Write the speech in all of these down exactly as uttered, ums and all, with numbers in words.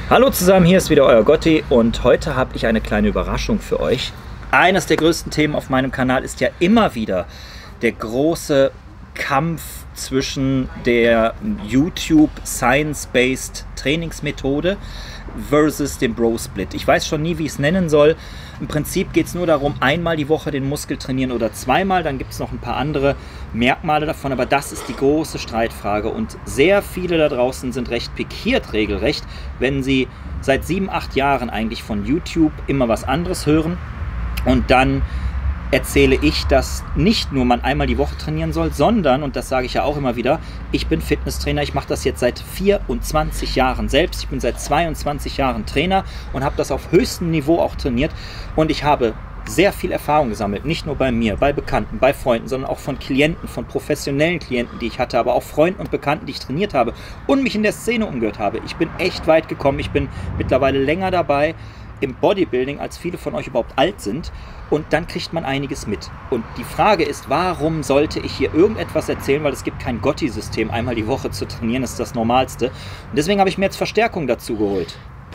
Hallo zusammen, hier ist wieder euer Gotti und heute habe ich eine kleine Überraschung für euch. Eines der größten Themen auf meinem Kanal ist ja immer wieder der große Kampf zwischen der YouTube Science-Based Trainingsmethode versus dem Bro-Split. Ich weiß schon nie, wie ich es nennen soll. Im Prinzip geht es nur darum, einmal die Woche den Muskel trainieren oder zweimal. Dann gibt es noch ein paar andere Merkmale davon, aber das ist die große Streitfrage. Und sehr viele da draußen sind recht pikiert regelrecht, wenn sie seit sieben, acht Jahren eigentlich von YouTube immer was anderes hören. Und dann erzähle ich, dass nicht nur man einmal die Woche trainieren soll, sondern, und das sage ich ja auch immer wieder, ich bin Fitnesstrainer, ich mache das jetzt seit vierundzwanzig Jahren selbst, ich bin seit zweiundzwanzig Jahren Trainer und habe das auf höchstem Niveau auch trainiert und ich habe sehr viel Erfahrung gesammelt, nicht nur bei mir, bei Bekannten, bei Freunden, sondern auch von Klienten, von professionellen Klienten, die ich hatte, aber auch Freunden und Bekannten, die ich trainiert habe und mich in der Szene umgehört habe. Ich bin echt weit gekommen, ich bin mittlerweile länger dabei im Bodybuilding, als viele von euch überhaupt alt sind. Und dann kriegt man einiges mit. Und die Frage ist, warum sollte ich hier irgendetwas erzählen, weil es gibt kein Gotti-System, einmal die Woche zu trainieren, ist das Normalste. Und deswegen habe ich mir jetzt Verstärkung dazu geholt.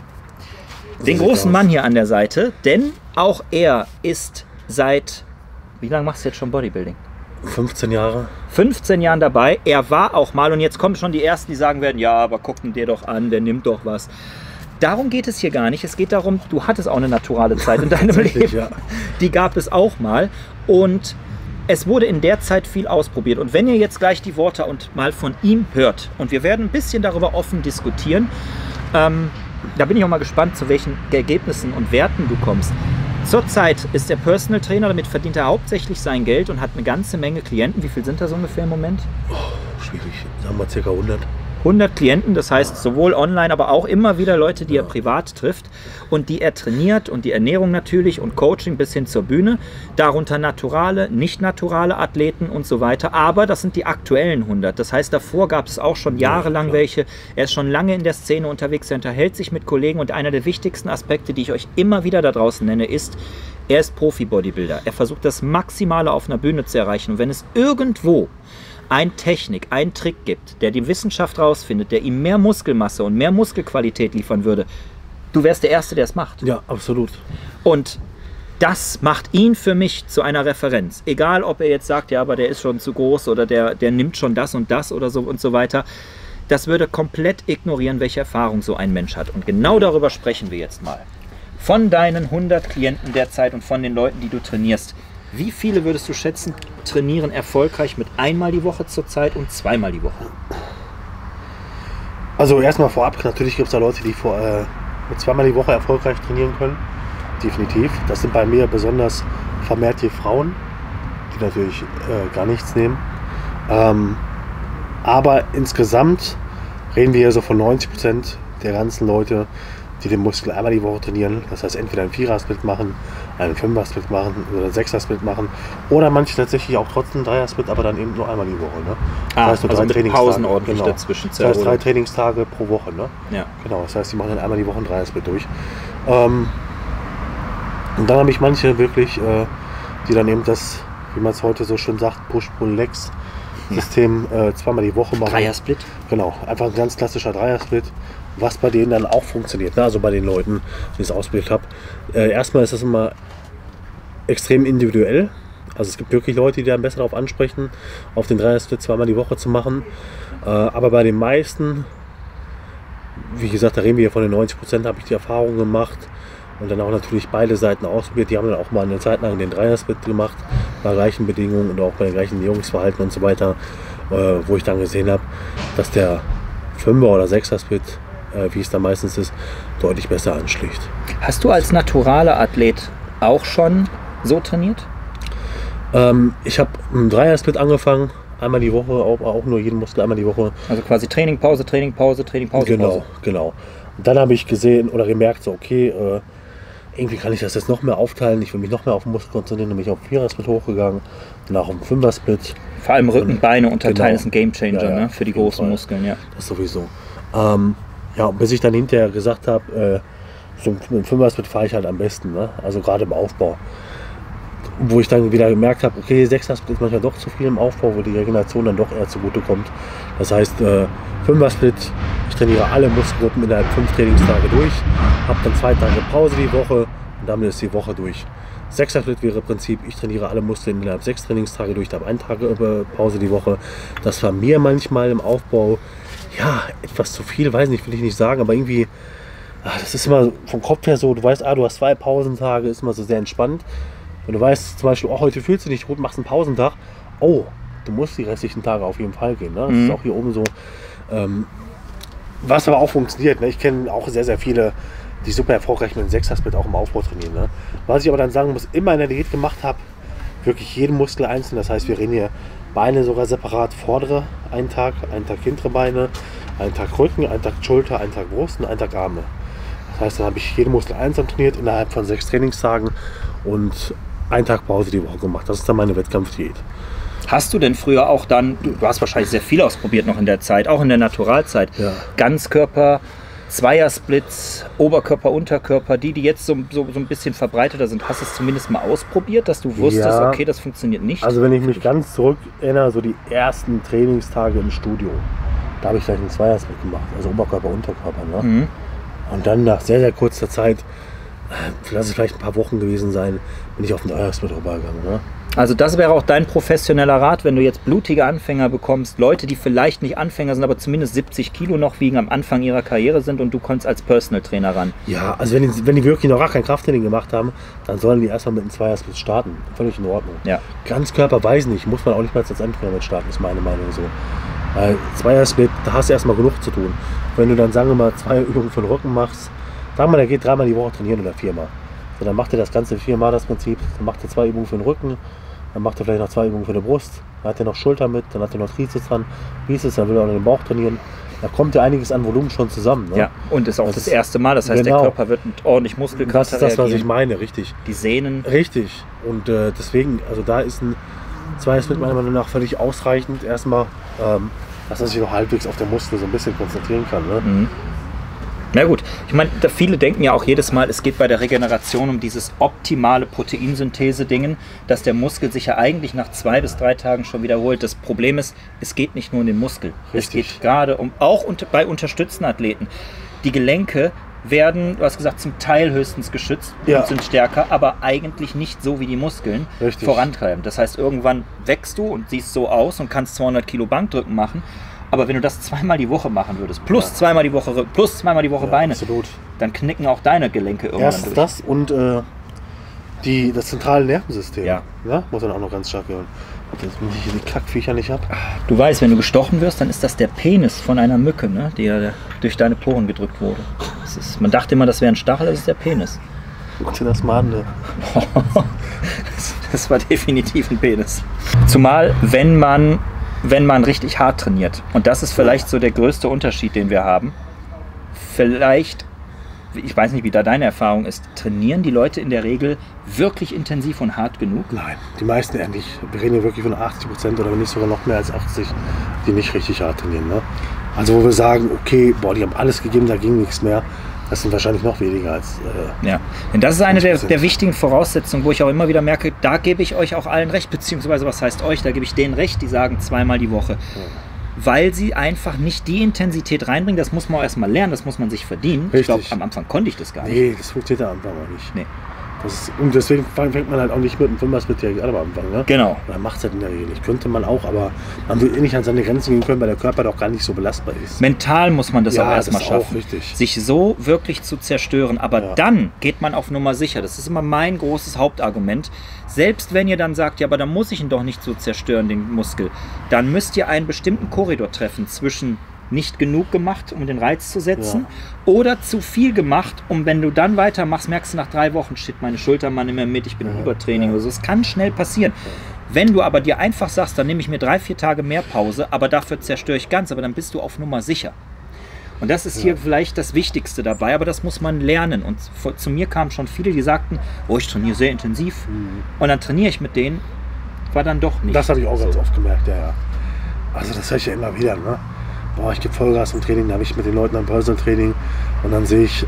Den großen Mann hier an der Seite, denn auch er ist seit, wie lange machst du jetzt schon Bodybuilding? fünfzehn Jahre. fünfzehn Jahren dabei. Er war auch mal, und jetzt kommen schon die Ersten, die sagen werden, ja, aber guck ihn dir doch an, der nimmt doch was. Darum geht es hier gar nicht. Es geht darum, du hattest auch eine naturale Zeit in deinem Leben. Ja. Die gab es auch mal. Und es wurde in der Zeit viel ausprobiert. Und wenn ihr jetzt gleich die Worte und mal von ihm hört, und wir werden ein bisschen darüber offen diskutieren, ähm, da bin ich auch mal gespannt, zu welchen Ergebnissen und Werten du kommst. Zurzeit ist er Personal Trainer, damit verdient er hauptsächlich sein Geld und hat eine ganze Menge Klienten. Wie viel sind das ungefähr im Moment? Oh, schwierig. Sagen wir ca. hundert. hundert Klienten, das heißt sowohl online, aber auch immer wieder Leute, die er privat trifft und die er trainiert und die Ernährung natürlich und Coaching bis hin zur Bühne, darunter naturale, nicht naturale Athleten und so weiter, aber das sind die aktuellen hundert, das heißt davor gab es auch schon jahrelang ja, welche, er ist schon lange in der Szene unterwegs, er unterhält sich mit Kollegen und einer der wichtigsten Aspekte, die ich euch immer wieder da draußen nenne, ist, er ist Profi-Bodybuilder, er versucht das Maximale auf einer Bühne zu erreichen und wenn es irgendwo ein Technik, ein Trick gibt, der die Wissenschaft rausfindet, der ihm mehr Muskelmasse und mehr Muskelqualität liefern würde, du wärst der Erste, der es macht. Ja, absolut. Und das macht ihn für mich zu einer Referenz. Egal, ob er jetzt sagt, ja, aber der ist schon zu groß oder der, der nimmt schon das und das oder so und so weiter. Das würde komplett ignorieren, welche Erfahrung so ein Mensch hat. Und genau darüber sprechen wir jetzt mal. Von deinen hundert Klienten derzeit und von den Leuten, die du trainierst, wie viele würdest du schätzen, trainieren erfolgreich mit einmal die Woche zurzeit und zweimal die Woche? Also erstmal vorab, natürlich gibt es da Leute, die vor, äh, mit zweimal die Woche erfolgreich trainieren können. Definitiv. Das sind bei mir besonders vermehrt die Frauen, die natürlich äh, gar nichts nehmen. Ähm, aber insgesamt reden wir hier so von neunzig Prozent der ganzen Leute, die den Muskel einmal die Woche trainieren. Das heißt, entweder einen Vierer-Split machen, einen Fünfer-Split machen oder einen Sechser-Split machen. Oder manche tatsächlich auch trotzdem einen Dreier-Split, aber dann eben nur einmal die Woche. Ne? Ah, das heißt, nur also drei mit Pausen ordentlich genau. dazwischen. Das heißt, drei Trainingstage pro Woche. Ne? Ja. Genau, das heißt, die machen dann einmal die Woche einen Dreier-Split durch. Ähm, und dann habe ich manche wirklich, äh, die dann eben das, wie man es heute so schön sagt, Push-Pull-Legs-System ja. äh, zweimal die Woche machen. Dreier-Split? Genau, einfach ein ganz klassischer Dreier-Split. Was bei denen dann auch funktioniert, ne? Also bei den Leuten, die ich es ausgebildet habe. Äh, erstmal ist das immer extrem individuell. Also es gibt wirklich Leute, die dann besser darauf ansprechen, auf den Dreier-Split zweimal die Woche zu machen. Äh, aber bei den meisten, wie gesagt, da reden wir hier von den neunzig Prozent, habe ich die Erfahrung gemacht und dann auch natürlich beide Seiten ausprobiert. Die haben dann auch mal eine Zeit lang den Dreier-Split gemacht, bei gleichen Bedingungen und auch bei den gleichen Ernährungsverhalten und so weiter, äh, wo ich dann gesehen habe, dass der Fünfer- oder Sechser-Split, wie es da meistens ist, deutlich besser anschlägt. Hast du als naturaler Athlet auch schon so trainiert? Ähm, ich habe einen Dreier-Split angefangen, einmal die Woche, auch, auch nur jeden Muskel einmal die Woche. Also quasi Training, Pause, Training, Pause, Training, Pause, Genau, Pause. genau. Und dann habe ich gesehen oder gemerkt, so okay, äh, irgendwie kann ich das jetzt noch mehr aufteilen, ich will mich noch mehr auf den Muskel konzentrieren, dann bin ich auf den Vierer-Split hochgegangen, danach auf den Fünfer-Split. Vor allem Rücken, Beine unterteilen genau. ist ein Gamechanger, ja, ja, ne? Für die großen Fall. Muskeln. Ja. Das sowieso. Ähm, Ja, bis ich dann hinterher gesagt habe, äh, so mit dem Fünfer-Split fahre ich halt am besten, ne? Also gerade im Aufbau. wo ich dann wieder gemerkt habe, okay, Sechser-Split ist manchmal doch zu viel im Aufbau, wo die Regeneration dann doch eher zugute kommt. Das heißt, äh, Fünfer-Split, ich trainiere alle Muskelgruppen innerhalb fünf Trainingstage durch, habe dann zwei Tage Pause die Woche und damit ist die Woche durch. Sechser-Split wäre im Prinzip, ich trainiere alle Muskeln innerhalb sechs Trainingstage durch, habe einen Tag Pause die Woche. Das war mir manchmal im Aufbau, ja, etwas zu viel, weiß nicht, will ich nicht sagen, aber irgendwie, ach, das ist immer vom Kopf her so, du weißt, ah, du hast zwei Pausentage, ist immer so sehr entspannt. Wenn du weißt zum Beispiel, oh, heute fühlst du dich gut, machst einen Pausentag, oh, du musst die restlichen Tage auf jeden Fall gehen. Ne? Das mhm. ist auch hier oben so. Ähm, was aber auch funktioniert, ne? Ich kenne auch sehr, sehr viele, die super erfolgreich mit dem Sechser-Split auch im Aufbau trainieren. Ne? Was ich aber dann sagen muss, immer in der Diät gemacht habe, wirklich jeden Muskel einzeln. Das heißt, wir reden hier Beine sogar separat, vordere einen Tag, einen Tag hintere Beine, einen Tag Rücken, einen Tag Schulter, einen Tag Brust und einen Tag Arme. Das heißt, dann habe ich jeden Muskel einzeln trainiert innerhalb von sechs Trainingstagen und einen Tag Pause die Woche gemacht. Das ist dann meine Wettkampfdiät. Hast du denn früher auch dann, du hast wahrscheinlich sehr viel ausprobiert noch in der Zeit, auch in der Naturalzeit, ja. Ganzkörper, Zweiersplits, Oberkörper, Unterkörper, die, die jetzt so, so, so ein bisschen verbreiteter sind, hast du es zumindest mal ausprobiert, dass du wusstest, ja. okay, das funktioniert nicht? Also wenn ich mich ganz zurück erinnere, so die ersten Trainingstage im Studio, da habe ich gleich einen Zweiersplit gemacht, also Oberkörper, Unterkörper. Ne? Mhm. Und dann nach sehr, sehr kurzer Zeit, lass es vielleicht ein paar Wochen gewesen sein, bin ich auf den Zweiersplit rübergegangen. Ne? Also das wäre auch dein professioneller Rat, wenn du jetzt blutige Anfänger bekommst, Leute, die vielleicht nicht Anfänger sind, aber zumindest siebzig Kilo noch wiegen, am Anfang ihrer Karriere sind und du kommst als Personal Trainer ran. Ja, also wenn die, wenn die wirklich noch gar kein Krafttraining gemacht haben, dann sollen die erstmal mit einem Zweiersplit starten. Völlig in Ordnung. Ja. Ganzkörper weiß nicht, muss man auch nicht mal als Endtrainer mit starten, ist meine Meinung so. Weil Zweiersplit, da hast du erstmal genug zu tun. Wenn du dann, sagen wir mal, zwei Übungen für den Rücken machst, sagen wir mal, der geht dreimal die Woche trainieren oder viermal. So, dann macht er das Ganze viermal das Prinzip, dann macht er zwei Übungen für den Rücken, dann macht er vielleicht noch zwei Übungen für die Brust, dann hat er noch Schulter mit, dann hat er noch Trizeps dran, Bizeps, dann will er auch noch den Bauch trainieren. Da kommt ja einiges an Volumen schon zusammen. Ne? Ja, und ist auch das, das erste Mal, das heißt, genau. der Körper wird mit ordentlich Muskelkater Das ist das, was ich meine, richtig. Die Sehnen. Richtig. Und äh, deswegen, also da ist ein Zweiersplit meiner Meinung nach völlig ausreichend. Erstmal, ähm, dass er sich noch halbwegs auf der Muskel so ein bisschen konzentrieren kann. Ne? Mhm. Na gut, ich meine, viele denken ja auch jedes Mal, es geht bei der Regeneration um dieses optimale Proteinsynthese-Dingen, dass der Muskel sich ja eigentlich nach zwei bis drei Tagen schon wiederholt. Das Problem ist, es geht nicht nur um den Muskel. Richtig. Es geht gerade um, auch unter, bei unterstützten Athleten. Die Gelenke werden, du hast gesagt, zum Teil höchstens geschützt ja. und sind stärker, aber eigentlich nicht so wie die Muskeln Richtig. vorantreiben. Das heißt, irgendwann wächst du und siehst so aus und kannst zweihundert Kilo Bankdrücken machen. Aber wenn du das zweimal die Woche machen würdest, plus ja. zweimal die Woche plus zweimal die Woche ja, Beine, absolut. dann knicken auch deine Gelenke irgendwann Erstens durch. das und äh, die, das zentrale Nervensystem. Ja. Ja, muss dann auch noch ganz stark werden. Jetzt bin ich hier die Kackviecher nicht ab. Du weißt, wenn du gestochen wirst, dann ist das der Penis von einer Mücke, ne, die ja durch deine Poren gedrückt wurde. Das ist, man dachte immer, das wäre ein Stachel, das ist der Penis. Guck dir das mal an, ne? das, das war definitiv ein Penis. Zumal, wenn man wenn man richtig hart trainiert. Und das ist vielleicht so der größte Unterschied, den wir haben. Vielleicht, ich weiß nicht, wie da deine Erfahrung ist, trainieren die Leute in der Regel wirklich intensiv und hart genug? Nein, die meisten eher nicht. Wir reden hier wirklich von achtzig Prozent oder wenn nicht sogar noch mehr als achtzig, die nicht richtig hart trainieren. Ne? Also wo wir sagen, okay, boah, die haben alles gegeben, da ging nichts mehr. Das sind wahrscheinlich noch weniger als... Äh, ja, denn das ist eine der, der wichtigen Voraussetzungen, wo ich auch immer wieder merke, da gebe ich euch auch allen recht, beziehungsweise was heißt euch, da gebe ich denen recht, die sagen zweimal die Woche. Ja. Weil sie einfach nicht die Intensität reinbringen, das muss man auch erstmal lernen, das muss man sich verdienen. Richtig. Ich glaube, am Anfang konnte ich das gar nicht. Nee, das funktioniert am Anfang auch nicht. Nee. Das ist, und deswegen fängt man halt auch nicht mit einem Fünfer-Split direkt an am Anfang. Ne? Genau. Man macht es halt in der Regel nicht. Könnte man auch, aber man will eh nicht an seine Grenzen gehen können, weil der Körper doch gar nicht so belastbar ist. Mental muss man das ja, auch erstmal das schaffen, auch richtig. sich so wirklich zu zerstören. Aber ja. dann geht man auf Nummer sicher. Das ist immer mein großes Hauptargument. Selbst wenn ihr dann sagt, ja, aber dann muss ich ihn doch nicht so zerstören, den Muskel, dann müsst ihr einen bestimmten Korridor treffen zwischen nicht genug gemacht, um den Reiz zu setzen, ja. oder zu viel gemacht, um wenn du dann weitermachst, merkst du nach drei Wochen, shit, meine Schultern machen nicht mehr mit, ich bin im ja. Übertraining ja. oder so. Es kann schnell passieren. Ja. Wenn du aber dir einfach sagst, dann nehme ich mir drei, vier Tage mehr Pause, aber dafür zerstöre ich ganz, aber dann bist du auf Nummer sicher. Und das ist ja. hier vielleicht das Wichtigste dabei, aber das muss man lernen. Und zu mir kamen schon viele, die sagten, oh, ich trainiere sehr intensiv. Mhm. Und dann trainiere ich mit denen, war dann doch nicht. Das habe ich auch so. ganz oft gemerkt, ja, ja. Also das höre ich ja immer wieder, ne? Boah, ich gebe Vollgas im Training, da habe ich mit den Leuten am Personal Training und dann sehe ich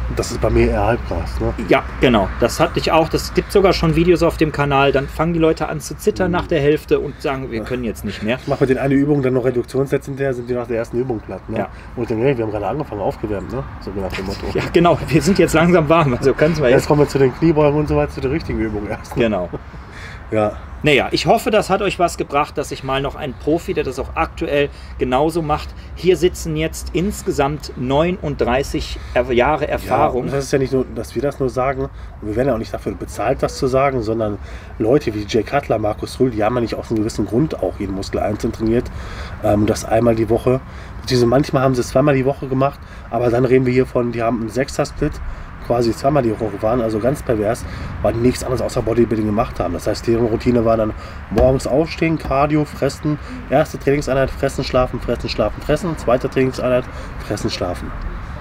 Das ist bei mir eher Halbgas, ne? Ja, genau. Das hatte ich auch. Das gibt sogar schon Videos auf dem Kanal. Dann fangen die Leute an zu zittern mhm. nach der Hälfte und sagen, wir können jetzt nicht mehr. Ich mache mit den eine Übung dann noch Reduktionssätze hinterher, sind die nach der ersten Übung platt. Ne? Ja. Und ich denke, hey, wir haben gerade angefangen, aufgewärmt, ne? So nach dem Motto. Ja, genau. Wir sind jetzt langsam warm. Also können wir jetzt. Jetzt kommen wir zu den Kniebeugen und so weiter, zu der richtigen Übung erst. Ne? Genau. Ja. Naja, ich hoffe, das hat euch was gebracht, dass ich mal noch einen Profi, der das auch aktuell genauso macht. Hier sitzen jetzt insgesamt neununddreißig Jahre Erfahrung. Ja, das ist ja nicht nur, dass wir das nur sagen. Und wir werden ja auch nicht dafür bezahlt, das zu sagen, sondern Leute wie Jay Cutler, Markus Rühl, die haben ja nicht aus einem gewissen Grund auch jeden Muskel einzeln trainiert. Ähm, das einmal die Woche. Beziehungsweise manchmal haben sie es zweimal die Woche gemacht, aber dann reden wir hier von, die haben einen Sechser-Split, quasi zweimal die Woche waren, also ganz pervers, weil die nichts anderes außer Bodybuilding gemacht haben. Das heißt, deren Routine war dann morgens aufstehen, Cardio, fressen, erste Trainingseinheit, fressen, schlafen, fressen, schlafen, fressen, zweite Trainingseinheit, fressen, schlafen.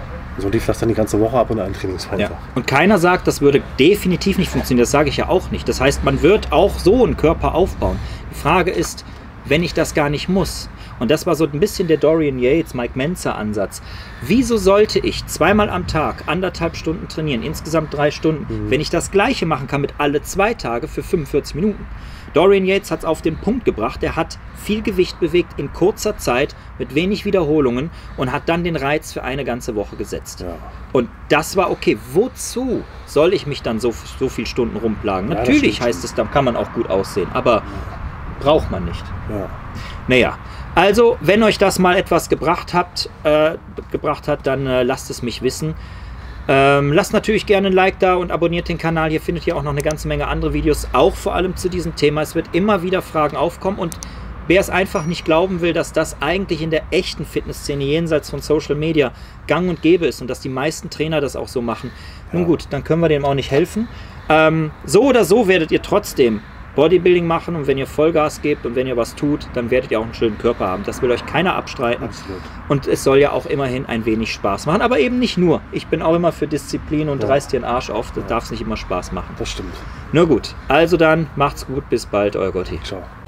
So lief das dann die ganze Woche ab und ein Trainingsfeld. Ja. Und keiner sagt, das würde definitiv nicht funktionieren, das sage ich ja auch nicht. Das heißt, man wird auch so einen Körper aufbauen. Die Frage ist, wenn ich das gar nicht muss. Und das war so ein bisschen der Dorian Yates, Mike Mentzer Ansatz. Wieso sollte ich zweimal am Tag anderthalb Stunden trainieren, insgesamt drei Stunden, mhm. wenn ich das Gleiche machen kann mit alle zwei Tage für fünfundvierzig Minuten? Dorian Yates hat es auf den Punkt gebracht. Er hat viel Gewicht bewegt in kurzer Zeit mit wenig Wiederholungen und hat dann den Reiz für eine ganze Woche gesetzt. Ja. Und das war okay. Wozu soll ich mich dann so, so viele Stunden rumplagen? Ja, natürlich heißt es, dann kann man auch gut aussehen, aber ja. braucht man nicht. Ja. Naja. Also, wenn euch das mal etwas gebracht, habt, äh, gebracht hat, dann äh, lasst es mich wissen. Ähm, lasst natürlich gerne ein Like da und abonniert den Kanal. Hier findet ihr auch noch eine ganze Menge andere Videos, auch vor allem zu diesem Thema. Es wird immer wieder Fragen aufkommen und wer es einfach nicht glauben will, dass das eigentlich in der echten Fitnessszene jenseits von Social Media gang und gäbe ist und dass die meisten Trainer das auch so machen, ja. nun gut, dann können wir dem auch nicht helfen. Ähm, so oder so werdet ihr trotzdem Bodybuilding machen und wenn ihr Vollgas gebt und wenn ihr was tut, dann werdet ihr auch einen schönen Körper haben. Das will euch keiner abstreiten. Absolut. Und es soll ja auch immerhin ein wenig Spaß machen, aber eben nicht nur. Ich bin auch immer für Disziplin und ja. reißt dir den Arsch auf, das ja. darf es nicht immer Spaß machen. Das stimmt. Nur gut, also dann macht's gut, bis bald, euer Gotti. Ciao.